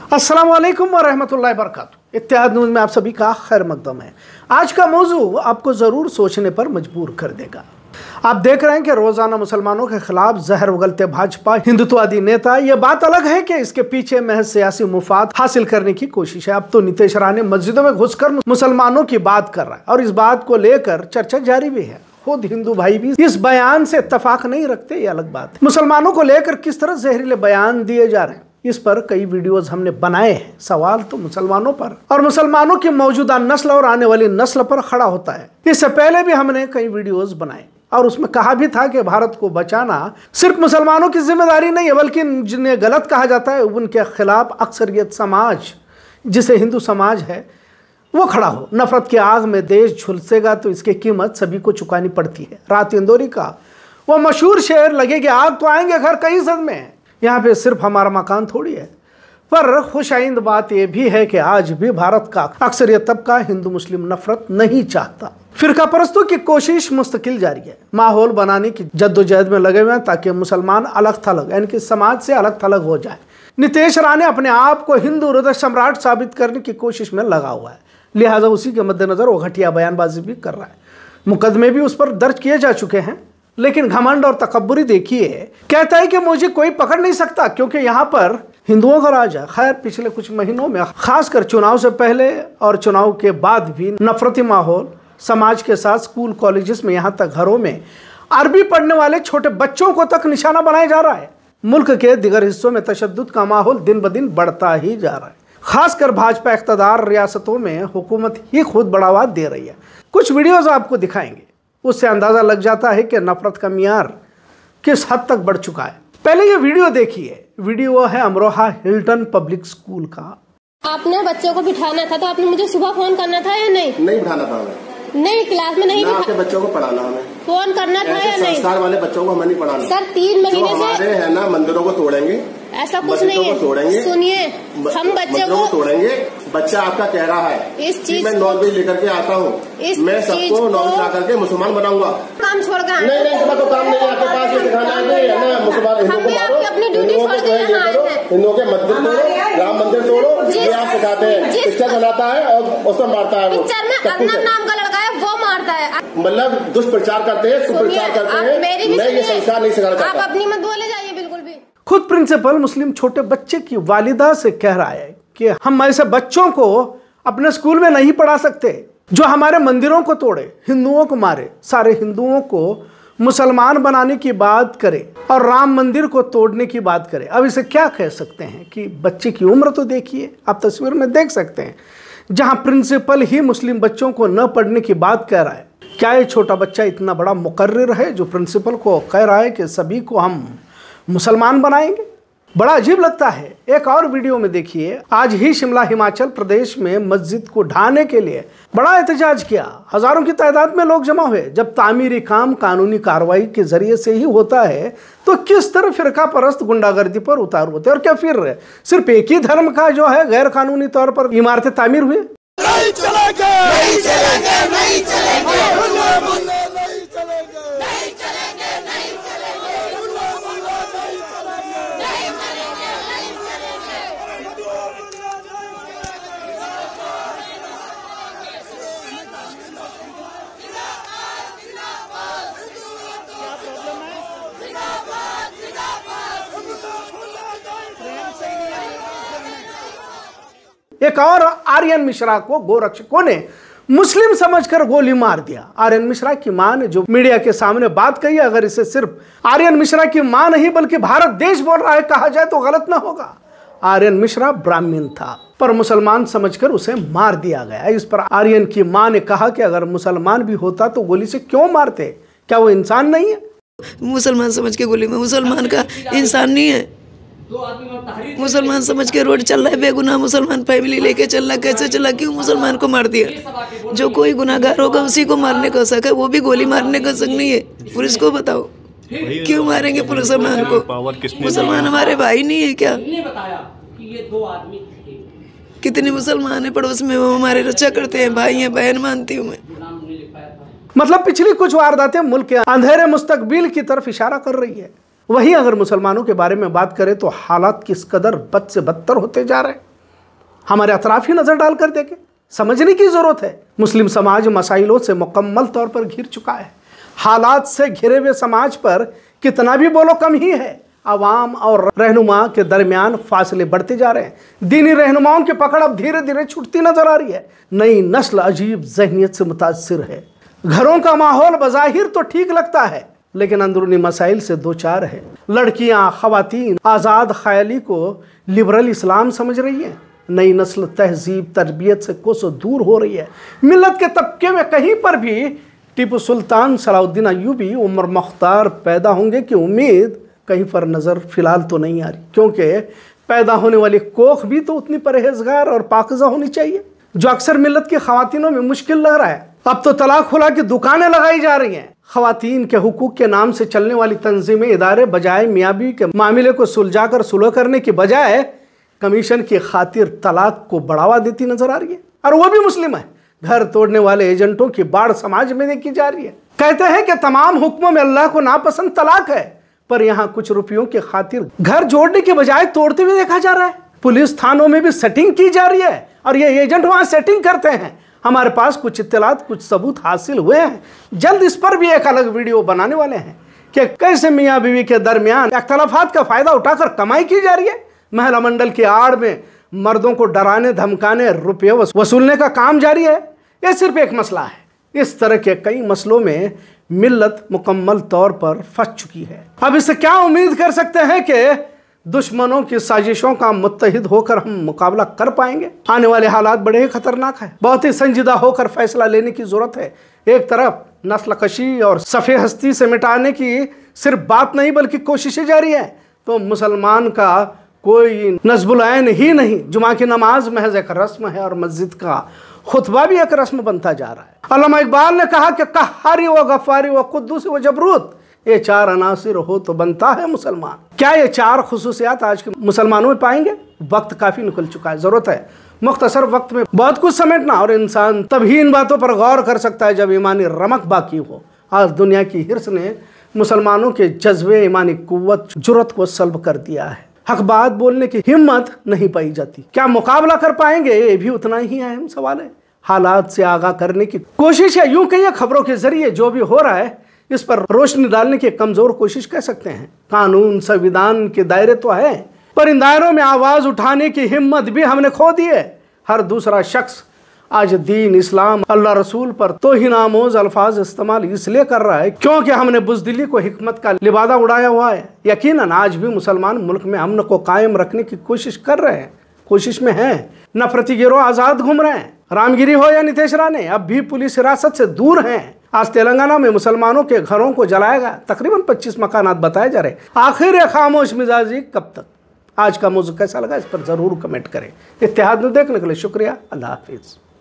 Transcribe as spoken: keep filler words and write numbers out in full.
अस्सलाम वालेकुम व रहमतुल्लाहि व बरकातुहू। इत्तेहाद न्यूज़ में आप सभी का खैर मकदम है। आज का मौजू आपको ज़रूर सोचने पर मजबूर कर देगा। आप देख रहे हैं कि रोज़ाना मुसलमानों के खिलाफ जहर उगलते भाजपा हिंदुत्ववादी नेता। ये बात अलग है कि इसके पीछे महज सियासी मुफाद हासिल करने की कोशिश है। अब तो नीतीश राणे मस्जिदों में घुसकर मुसलमानों की बात कर रहा है और इस बात को लेकर चर्चा जारी भी है। खुद हिंदू भाई भी इस बयान से इत्तेफाक नहीं रखते, ये अलग बात है। मुसलमानों को लेकर किस तरह जहरीले बयान दिए जा रहे हैं, इस पर कई वीडियोस हमने बनाए हैं। सवाल तो मुसलमानों पर और मुसलमानों की मौजूदा नस्ल और आने वाली नस्ल पर खड़ा होता है। इससे पहले भी हमने कई वीडियोस बनाए और उसमें कहा भी था कि भारत को बचाना सिर्फ मुसलमानों की जिम्मेदारी नहीं है, बल्कि जिन्हें गलत कहा जाता है उनके खिलाफ अक्सरियत समाज, जिसे हिंदू समाज है, वो खड़ा हो। नफरत की आग में देश झुलसेगा तो इसकी कीमत सभी को चुकानी पड़ती है। रात इंदौरी का वो मशहूर शेर, लगेगी आग तो आएंगे घर कई सदमे हैं, यहाँ पे सिर्फ हमारा मकान थोड़ी है। पर खुशाइंद बात यह भी है कि आज भी भारत का अक्सरियत तबका हिंदू मुस्लिम नफरत नहीं चाहता। फिरका परस्तों की कोशिश मुस्तकिल जारी है। माहौल बनाने की जद्दोजहद में लगे हुए हैं ताकि मुसलमान अलग थलग यानी कि समाज से अलग थलग हो जाए। नीतीश राणे अपने आप को हिंदू हृदय सम्राट साबित करने की कोशिश में लगा हुआ है, लिहाजा उसी के मद्देनजर वो घटिया बयानबाजी भी कर रहा है। मुकदमे भी उस पर दर्ज किए जा चुके हैं, लेकिन घमंड और तकब्बुरी देखिए। कहता है कि मुझे कोई पकड़ नहीं सकता क्योंकि यहाँ पर हिंदुओं का राज है। खैर, पिछले कुछ महीनों में खासकर चुनाव से पहले और चुनाव के बाद भी नफरती माहौल समाज के साथ स्कूल कॉलेजेस में, यहाँ तक घरों में अरबी पढ़ने वाले छोटे बच्चों को तक निशाना बनाया जा रहा है। मुल्क के दिगर हिस्सों में तशद्दुद का माहौल दिन ब दिन बढ़ता ही जा रहा है। खासकर भाजपा इख्तदार रियासतों में हुकूमत ही खुद बढ़ावा दे रही है। कुछ वीडियोज आपको दिखाएंगे, उससे अंदाजा लग जाता है कि नफरत का मियार किस हद तक बढ़ चुका है। पहले ये वीडियो देखिए। वीडियो है अमरोहा हिल्टन पब्लिक स्कूल का। आपने बच्चों को बिठाना था तो आपने मुझे सुबह फोन करना था या नहीं? नहीं बिठाना था हमें। नहीं, क्लास में नहीं, आपके बच्चों को पढ़ाना हमें फोन करना था या नहीं? संस्कार वाले बच्चों को हमें नहीं पढ़ाना। सर तीन महीने से हमारे है ना मंदिरों को तोड़ेंगे, ऐसा कुछ नहीं है। तोड़ेंगे, सुनिए, हम बच्चों को तोड़ेंगे। बच्चा आपका कह रहा है इस चीज मैं नॉलेज लेकर के आता हूँ, मैं सबको नॉलेज ला करके मुसलमान बनाऊंगा। काम छोड़ कर नहीं नहीं तो काम नहीं है आपके पास, ये सिखाना है ना मुसलमान हिंदुओं को मारो, अपनी ड्यूटी छोड़ के यहाँ आए हैं। हिंदुओं के मंदिर तोड़ो, राम मंदिर तोड़ो, ये आप सिखाते हैं। पिक्चर बनाता है और उसमें मारता है। पिक्चर में अर्नब नाम का लड़का है, वो मारता है। मतलब दुष्प्रचार करते हैं, सुप्रचार करते हैं। मैं ये संस्कार नहीं सिखाना चाहता। आप अपनी मत बोले जाइए बिल्कुल भी। खुद प्रिंसिपल मुस्लिम छोटे बच्चे की वालिदा से कह रहा है कि हम ऐसे बच्चों को अपने स्कूल में नहीं पढ़ा सकते जो हमारे मंदिरों को तोड़े, हिंदुओं को मारे, सारे हिंदुओं को मुसलमान बनाने की बात करे और राम मंदिर को तोड़ने की बात करे। अब इसे क्या कह सकते हैं कि बच्चे की उम्र तो देखिए, आप तस्वीर में देख सकते हैं, जहां प्रिंसिपल ही मुस्लिम बच्चों को न पढ़ने की बात कह रहा है। क्या ये छोटा बच्चा इतना बड़ा मुकर्रिर है जो प्रिंसिपल को कह रहा है कि सभी को हम मुसलमान बनाएंगे? बड़ा अजीब लगता है। एक और वीडियो में देखिए, आज ही शिमला हिमाचल प्रदेश में मस्जिद को ढाने के लिए बड़ा एहतजाज किया। हजारों की तादाद में लोग जमा हुए। जब तामीरी काम कानूनी कार्रवाई के जरिए से ही होता है तो किस तरह फिरका परस्त गुंडागर्दी पर उतारू होते हैं? और क्या फिर सिर्फ एक ही धर्म का जो है गैर कानूनी तौर पर इमारतें तामीर हुई? नहीं चलेंगे, नहीं चलेंगे, नहीं चलेंगे, नहीं चलेंगे, नहीं चलेंगे, नहीं चलेंगे, नहीं चलेंगे, नहीं एक और आर्यन मिश्रा को गोरक्षकों ने मुस्लिम समझकर गोली मार दिया। आर्यन मिश्रा की मां ने जो मीडिया के सामने बात कही, अगर इसे सिर्फ आर्यन मिश्रा की मां नहीं बल्कि भारत देश बोल रहा है कहा जाए तो गलत ना होगा। आर्यन मिश्रा ब्राह्मण था पर मुसलमान समझकर उसे मार दिया गया। इस पर आर्यन की मां ने कहा कि अगर मुसलमान भी होता तो गोली से क्यों मारते, क्या वो इंसान नहीं है? मुसलमान समझ के गोली में, मुसलमान का इंसान नहीं है। मुसलमान समझ के रोड चल रहा है, बेगुनाह मुसलमान फैमिली लेके चल रहा, कैसे चला, क्यों मुसलमान को मार दिया? जो कोई गुनाहगार होगा उसी को मारने का शक है, वो भी गोली मारने का शक नहीं है। पुलिस को बताओ क्यों मारेंगे मुसलमान को? मुसलमान हमारे भाई नहीं है क्या? कितने मुसलमान है पड़ोस में, वो हमारे रक्षा करते हैं, भाई हैं, बहन मानती हूँ मैं। मतलब पिछली कुछ वारदातें मुल्क के अंधेरे मुस्तकबिल की तरफ इशारा कर रही है। वहीं अगर मुसलमानों के बारे में बात करें तो हालात किस कदर बद से बदतर होते जा रहे हैं। हमारे अतराफ ही नजर डालकर देखें। समझने की जरूरत है, मुस्लिम समाज मसाइलों से मुकम्मल तौर पर घिर चुका है। हालात से घिरे हुए समाज पर कितना भी बोलो कम ही है। आवाम और रहनुमा के दरमियान फासले बढ़ते जा रहे हैं। दीनी रहनुमाओं की पकड़ अब धीरे धीरे छूटती नजर आ रही है। नई नस्ल अजीब जहनियत से मुतासिर है। घरों का माहौल बज़ाहिर तो ठीक लगता है, लेकिन अंदरूनी मसाइल से दो चार है। लड़कियां, खवातीन आज़ाद ख्याली को लिबरल इस्लाम समझ रही है। नई नस्ल तहजीब तरबियत से कोसों दूर हो रही है। मिल्लत के तबके में कहीं पर भी Tipu Sultan, Salahuddin Ayyubi, Omar Mukhtar पैदा होंगे की उम्मीद कहीं पर नज़र फिलहाल तो नहीं आ रही, क्योंकि पैदा होने वाली कोख भी तो उतनी परहेजगार और पाकिज़ा होनी चाहिए, जो अक्सर मिल्लत की खवातीनों में मुश्किल लग रहा है। अब तो तलाक खुला की दुकानें लगाई जा रही हैं। खवातीन के हुकूक के नाम से चलने वाली तंजीमें, इदारे बजाय मियाँ बीवी के मामले को सुलझा कर सुलह करने की बजाय कमीशन की खातिर तलाक को बढ़ावा देती नजर आ रही है, और वो भी मुस्लिम है। घर तोड़ने वाले एजेंटों की बाढ़ समाज में देखी जा रही है। कहते हैं कि तमाम हुक्मों में अल्लाह को नापसंद तलाक है, पर यहाँ कुछ रुपयों की खातिर घर जोड़ने के बजाय तोड़ते हुए देखा जा रहा है। पुलिस थानों में भी सेटिंग की जा रही है, और ये एजेंट वहां सेटिंग करते हैं। हमारे पास कुछ इत्तलात, कुछ सबूत हासिल हुए हैं। जल्द इस पर भी एक अलग वीडियो बनाने वाले हैं कि कैसे मियाँ बीवी के दरमियान अख्तलाफात का फायदा उठाकर कमाई की जा रही है। महिला मंडल की आड़ में मर्दों को डराने धमकाने, रुपये वसूलने का काम जारी है। यह सिर्फ एक मसला है, इस तरह के कई मसलों में मिल्लत मुकम्मल तौर पर फंस चुकी है। अब इससे क्या उम्मीद कर सकते हैं कि दुश्मनों की साजिशों का मुत्तहिद होकर हम मुकाबला कर पाएंगे? आने वाले हालात बड़े ही खतरनाक है। बहुत ही संजीदा होकर फैसला लेने की जरूरत है। एक तरफ नस्ल कशी और सफ़े हस्ती से मिटाने की सिर्फ बात नहीं बल्कि कोशिशें जारी है, तो मुसलमान का कोई नज़्बुल ऐन ही नहीं। जुमा की नमाज महज एक रस्म है, और मस्जिद का खुतबा भी एक रस्म बनता जा रहा है। अल्लामा इकबाल ने कहा कि कहारी व गफ़ारी व कुद्दूस व जबरूत, ये चार अनासिर हो तो बनता है मुसलमान। क्या ये चार खुसूसियात आज के मुसलमानों में पाएंगे? वक्त काफ़ी निकल चुका है। ज़रूरत है मुख्तसर वक्त में बहुत कुछ समेटना, और इंसान तभी इन बातों पर गौर कर सकता है जब ईमानी रमक बाकी हो। आज दुनिया की हिर्स ने मुसलमानों के जज्बे, ईमानी कुव्वत, जुर्रत को सल्ब कर दिया है। हक बात बोलने की हिम्मत नहीं पाई जाती। क्या मुकाबला कर पाएंगे? ये भी उतना ही अहम सवाल है। हालात से आगाह करने की कोशिश है, यूं कहिए खबरों के जरिए जो भी हो रहा है इस पर रोशनी डालने की कमजोर कोशिश कह सकते हैं। कानून संविधान के दायरे तो है, पर इन दायरों में आवाज उठाने की हिम्मत भी हमने खो दी है। हर दूसरा शख्स आज दीन, इस्लाम, अल्लाह रसूल पर तौहीनामोज अल्फाज इस्तेमाल इसलिए कर रहा है क्योंकि हमने बुज़दिली को हिकमत का लिबादा उड़ाया हुआ है। यकीनन आज भी मुसलमान मुल्क में अमन को कायम रखने की कोशिश कर रहे हैं, कोशिश में हैं। नफरती गिरोह आज़ाद घूम रहे हैं। रामगिरी हो या नीतीश राणे, अब भी पुलिस हिरासत से दूर हैं। आज तेलंगाना में मुसलमानों के घरों को जलाएगा, तकरीबन पच्चीस मकानात बताए जा रहे। आखिर ये खामोश मिजाजी कब तक? आज का मौजू कैसा लगा इस पर ज़रूर कमेंट करें। इत्तेहाद में देखने के लिए शुक्रिया। अल्लाह हाफिज़।